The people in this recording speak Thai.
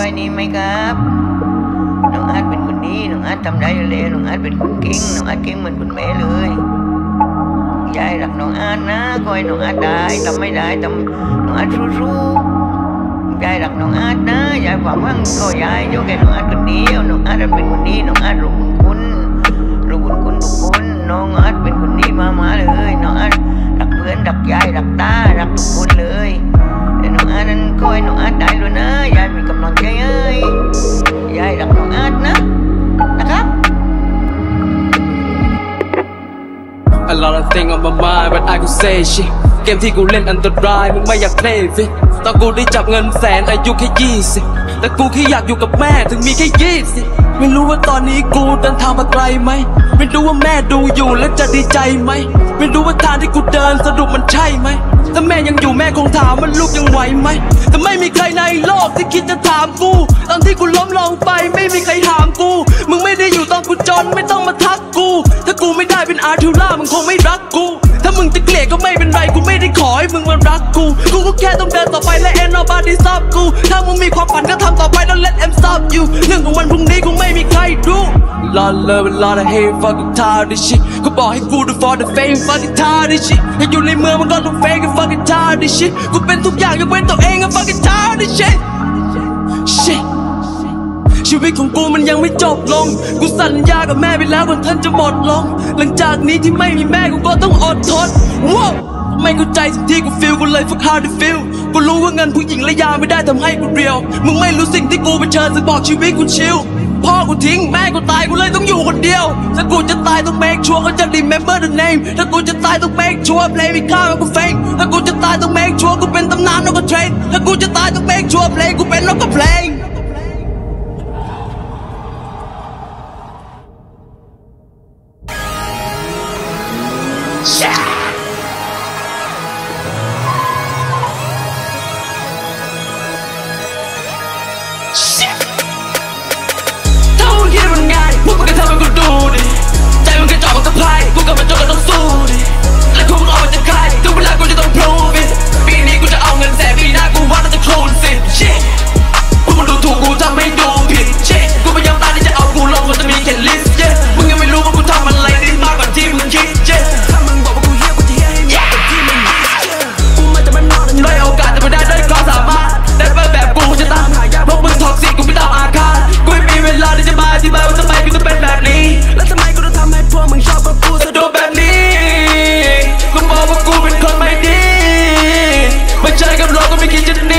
อยนี้ไหมครับน้องอาร์ตเป็นคนดีน้องอาร์ตทำได้เลยน้องอาร์ตเป็นคนเก่งน้องอาร์ตเก่งเหมือนคุณแม่เลยยายรักน้องอาร์ตนะคอยน้องอาร์ตได้ทำไม่ได้ทำน้องอาร์ตสู้ๆยายรักน้องอาร์ตนะยายความหวังก็ยายยกให้น้องอาร์ตคนเดียวน้องอาร์ตเป็นคนดีน้องอาร์ตรู้บุญคุณทุกคนน้องอาร์ตเป็นคนดีมาเลยน้องอาร์ตรักเพื่อนรักยายรักตารักทุกคนเลยแต่น้องอาร์ตนั้นคอยน้องอาร์ตได้เลยนะยายมีกำลังใจยายรักน้องอาร์ตนะครับ A lot of things on my mind but I could say shit เกมที่กูเล่นอันตรายมึงไม่อยาก play fit ตอนกูได้จับเงินแสนอายุแค่20แต่กูแค่อยากอยู่กับแม่ถึงมีแค่20ไม่รู้ว่าตอนนี้กูเดินทางมาไกลไหมไม่รู้ว่าแม่ดูอยู่แล้วจะดีใจไหมไม่รู้ว่าทางที่กูเดินสรุปมันใช่ไหมถ้าแม่ยังอยู่แม่คงถามว่าลูกยังไหวไหมแต่ไม่มีใครในโลกที่คิดจะถามกูตอนที่กูล้มลงไปไม่มีใครถามกูมึงไม่ได้อยู่ตอนกูจนไม่ต้องมาทักกูถ้ากูไม่ได้เป็นอาร์ทิวล่ามึงคงไม่รักกูถ้ามึงจะเกลียดก็ไม่เป็นไรกูไม่ได้ขอให้มึงมารักกูก็แค่ต้องเดินต่อไปและ ain't nobody stop กูถ้ามึงมีความฝันก็ทำต่อไปแล้ว let them stop you เรื่องของวันพรุ่งนี้คงไม่มีใครรู้ Lot of love and lot of hate fucking tired this shit ก็บอกให้กู do for the fame fucking tired this shit ให้อยู่ในเมืองมันก็ต้อง fake and fucking tired this shit กูเป็นทุกอย่างยกเว้นตัวเองก็ fucking tired this shit ชีวิตของกูมันยังไม่จบลงกูสัญญากับแม่ไปแล้ววันท่านจะหมดลงหลังจากนี้ที่ไม่มีแม่กูก็ต้องอดทนว้าวไม่เข้าใจสิ่งที่กู feel กูเลย fuck how to feel กูรู้ว่าเงินผู้หญิงและยาไม่ได้ทำให้กูเรียวมึงไม่รู้สิ่งที่กูเผชิญจะบอกชีวิตกูชิลพ่อกูทิ้งแม่กูตายกูเลยต้องอยู่คนเดียวถ้ากูจะตายต้อง make sure เขาจะ remember the name ถ้ากูจะตายต้อง make sure play มีค่ากับกู fame ถ้ากูจะตายต้อง make sure กูเป็นตำนานนกกระเทรนถ้ากูจะตายต้อง make sure play กูเป็นนกกระเพลงถ้ามึงคิดมันง่ายพวกมึงก็ทำให้กูดูดิใจมึงกระจอกมันก็พายกูกับมันจนก็ต้องสู้ดิและกูมึงออกมาจากใครถึงเวลากูจะต้อง prove it ปีนี้กูจะเอาเงินแสนปีหน้ากูว่าน่าจะโคลนสิพวกมึงดูถูกกูทำให้ดูผิดกูพยายามตายที่จะเอากูลงมันจะมีแค่ลิสต์มึงยังไม่รู้ว่ากูทำอะไรได้มากกว่าที่มึงคิดถ้ามึงบอกว่ากูเฮี้ยกูจะเฮี้ยให้มากกว่าที่มึงคิดกูมาจากบ้านนอกด้อยโอกาสแต่ไม่ได้ด้วยความสามารถแต่แบบกูจะตามหายากพวกมึงท็อกซิกกูไม่ตามอาฆาตกูไม่มีเวลาที่จะมาอธิบายว่าทำไมกูต้องเป็นแบบนี้และทำไมกูต้องทำให้พวกมึงชอบกับกูสะดวกแบบนี้กูบอกว่ากูเป็นคนไม่ดีไม่ใช่กับโลกก็ไม่คิดจะหนี